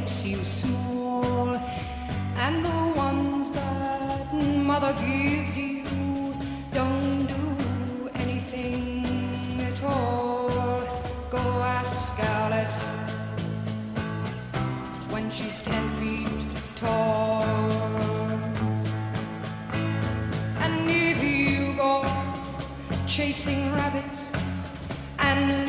makes you small, and the ones that mother gives you don't do anything at all. Go ask Alice when she's 10 feet tall. And if you go chasing rabbits and